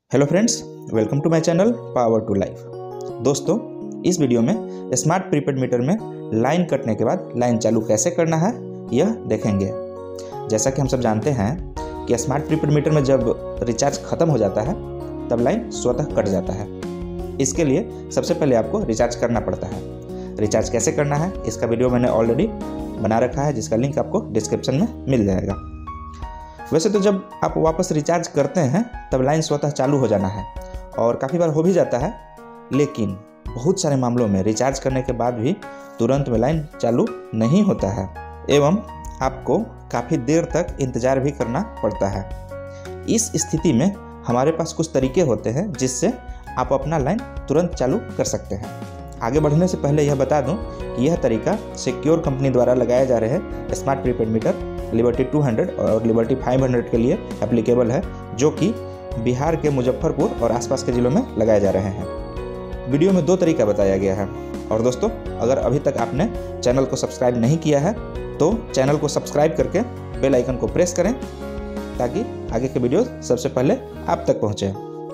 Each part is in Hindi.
Hello friends, welcome to my channel power to life. दोस्तों, इस वीडियो में स्मार्ट प्रीपेड मीटर में लाइन कटने के बाद लाइन चालू कैसे करना है यह देखेंगे। जैसा कि हम सब जानते हैं कि स्मार्ट प्रीपेड मीटर में जब रिचार्ज ख़त्म हो जाता है तब लाइन स्वतः कट जाता है। इसके लिए सबसे पहले आपको रिचार्ज करना पड़ता है। रिचार्ज कैसे करना है इसका वीडियो मैंने ऑलरेडी बना रखा है, जिसका लिंक आपको डिस्क्रिप्शन में मिल जाएगा। वैसे तो जब आप वापस रिचार्ज करते हैं तब लाइन स्वतः चालू हो जाना है और काफ़ी बार हो भी जाता है, लेकिन बहुत सारे मामलों में रिचार्ज करने के बाद भी तुरंत में लाइन चालू नहीं होता है एवं आपको काफ़ी देर तक इंतज़ार भी करना पड़ता है। इस स्थिति में हमारे पास कुछ तरीके होते हैं जिससे आप अपना लाइन तुरंत चालू कर सकते हैं। आगे बढ़ने से पहले यह बता दूं कि यह तरीका सिक्योर कंपनी द्वारा लगाए जा रहे स्मार्ट प्रीपेड मीटर लिबर्टी 200 और लिबर्टी 500 के लिए एप्लीकेबल है, जो कि बिहार के मुजफ्फरपुर और आसपास के ज़िलों में लगाए जा रहे हैं। वीडियो में 2 तरीका बताया गया है। और दोस्तों, अगर अभी तक आपने चैनल को सब्सक्राइब नहीं किया है तो चैनल को सब्सक्राइब करके बेल आइकन को प्रेस करें ताकि आगे के वीडियो सबसे पहले आप तक पहुँचे।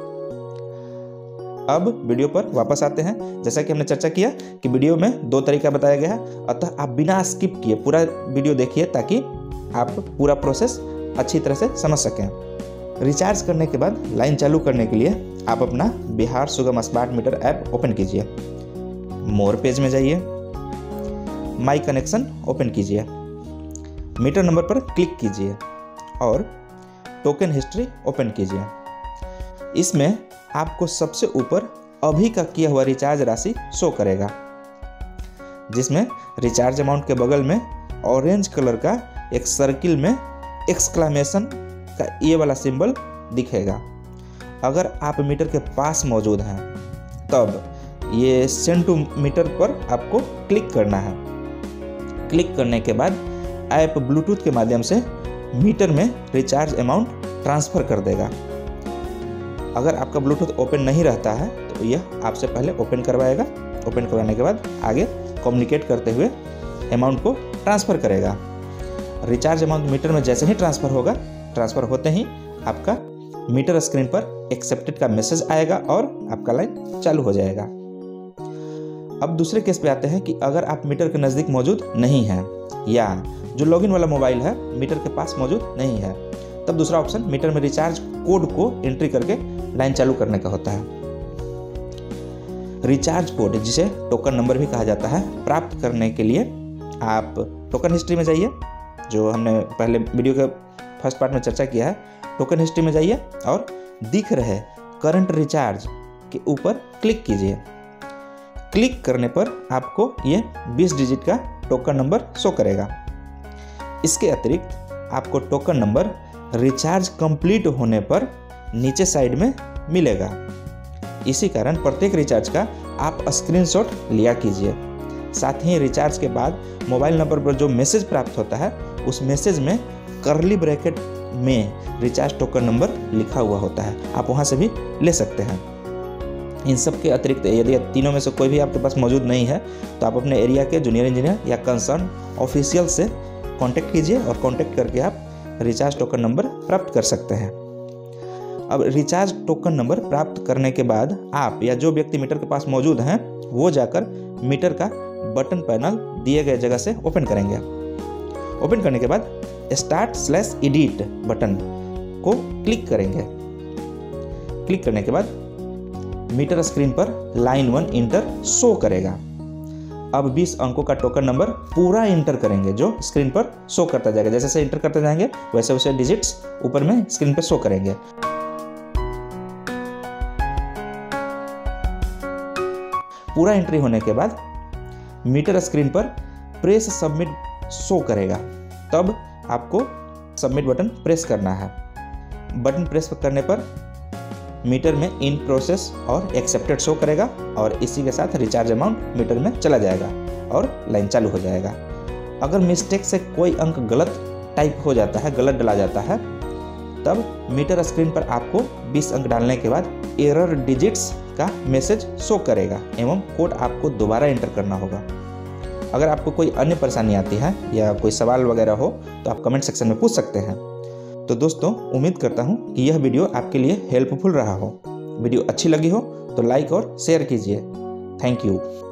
अब वीडियो पर वापस आते हैं। जैसा कि हमने चर्चा किया कि वीडियो में 2 तरीका बताया गया है, अतः आप बिना स्किप किए पूरा वीडियो देखिए ताकि आप पूरा प्रोसेस अच्छी तरह से समझ सकें। रिचार्ज करने के बाद लाइन चालू करने के लिए आप अपना बिहार सुगम स्मार्ट मीटर ऐप ओपन कीजिए। मोर पेज में जाइए, माई कनेक्शन ओपन कीजिए, मीटर नंबर पर क्लिक कीजिए और टोकन हिस्ट्री ओपन कीजिए। इसमें आपको सबसे ऊपर अभी का किया हुआ रिचार्ज राशि शो करेगा, जिसमें रिचार्ज अमाउंट के बगल में ऑरेंज कलर का एक सर्किल में एक्सक्लेमेशन का ये वाला सिंबल दिखेगा। अगर आप मीटर के पास मौजूद हैं तब ये सेंड टू मीटर पर आपको क्लिक करना है। क्लिक करने के बाद ऐप ब्लूटूथ के माध्यम से मीटर में रिचार्ज अमाउंट ट्रांसफ़र कर देगा। अगर आपका ब्लूटूथ ओपन नहीं रहता है तो यह आपसे पहले ओपन करवाएगा। ओपन करवाने के बाद आगे कम्युनिकेट करते हुए अमाउंट को ट्रांसफ़र करेगा। रिचार्ज अमाउंट मीटर में जैसे ही ट्रांसफ़र होगा, ट्रांसफ़र होते ही आपका मीटर स्क्रीन पर एक्सेप्टेड का मैसेज आएगा और आपका लाइन चालू हो जाएगा। अब दूसरे केस पे आते हैं कि अगर आप मीटर के नज़दीक मौजूद नहीं हैं या जो लॉगिन वाला मोबाइल है मीटर के पास मौजूद नहीं है, तब दूसरा ऑप्शन मीटर में रिचार्ज कोड को एंट्री करके लाइन चालू करने का होता है। रिचार्ज कोड, जिसे टोकन नंबर भी कहा जाता है, प्राप्त करने के लिए आप टोकन हिस्ट्री में जाइए, जो हमने पहले वीडियो के फर्स्ट पार्ट में चर्चा किया है। टोकन हिस्ट्री में जाइए और दिख रहे करंट रिचार्ज के ऊपर क्लिक कीजिए। क्लिक करने पर आपको ये 20 डिजिट का टोकन नंबर शो करेगा। इसके अतिरिक्त आपको टोकन नंबर रिचार्ज कंप्लीट होने पर नीचे साइड में मिलेगा। इसी कारण प्रत्येक रिचार्ज का आप स्क्रीनशॉट लिया कीजिए। साथ ही रिचार्ज के बाद मोबाइल नंबर पर जो मैसेज प्राप्त होता है उस मैसेज में कर्ली ब्रैकेट में रिचार्ज टोकन नंबर लिखा हुआ होता है, आप वहां से भी ले सकते हैं। इन सब के अतिरिक्त यदि तीनों में से कोई भी आपके पास मौजूद नहीं है तो आप अपने एरिया के जूनियर इंजीनियर या कंसर्न ऑफिशियल से कांटेक्ट कीजिए और कांटेक्ट करके आप रिचार्ज टोकन नंबर प्राप्त कर सकते हैं। अब रिचार्ज टोकन नंबर प्राप्त करने के बाद आप या जो व्यक्ति मीटर के पास मौजूद हैं वो जाकर मीटर का बटन पैनल दिए गए जगह से ओपन करेंगे। ओपन करने के बाद start/edit बटन को क्लिक करेंगे। क्लिक करने के बाद मीटर स्क्रीन पर लाइन 1 इंटर शो करेगा। अब 20 अंकों का टोकन नंबर पूरा इंटर करेंगे जो स्क्रीन पर शो करता जाएगा। जैसे जैसे इंटर करते जाएंगे वैसे वैसे डिजिट्स ऊपर में स्क्रीन पर शो करेंगे। पूरा एंट्री होने के बाद मीटर स्क्रीन पर प्रेस सबमिट शो करेगा, तब आपको सबमिट बटन प्रेस करना है। बटन प्रेस करने पर मीटर में इन प्रोसेस और एक्सेप्टेड शो करेगा और इसी के साथ रिचार्ज अमाउंट मीटर में चला जाएगा और लाइन चालू हो जाएगा। अगर मिस्टेक से कोई अंक गलत टाइप हो जाता है, गलत डाला जाता है, तब मीटर स्क्रीन पर आपको 20 अंक डालने के बाद एरर डिजिट्स का मैसेज शो करेगा एवं कोड आपको दोबारा एंटर करना होगा। अगर आपको कोई अन्य परेशानी आती है या कोई सवाल वगैरह हो तो आप कमेंट सेक्शन में पूछ सकते हैं। तो दोस्तों उम्मीद करता हूँ कि यह वीडियो आपके लिए हेल्पफुल रहा हो। वीडियो अच्छी लगी हो तो लाइक और शेयर कीजिए। Thank you.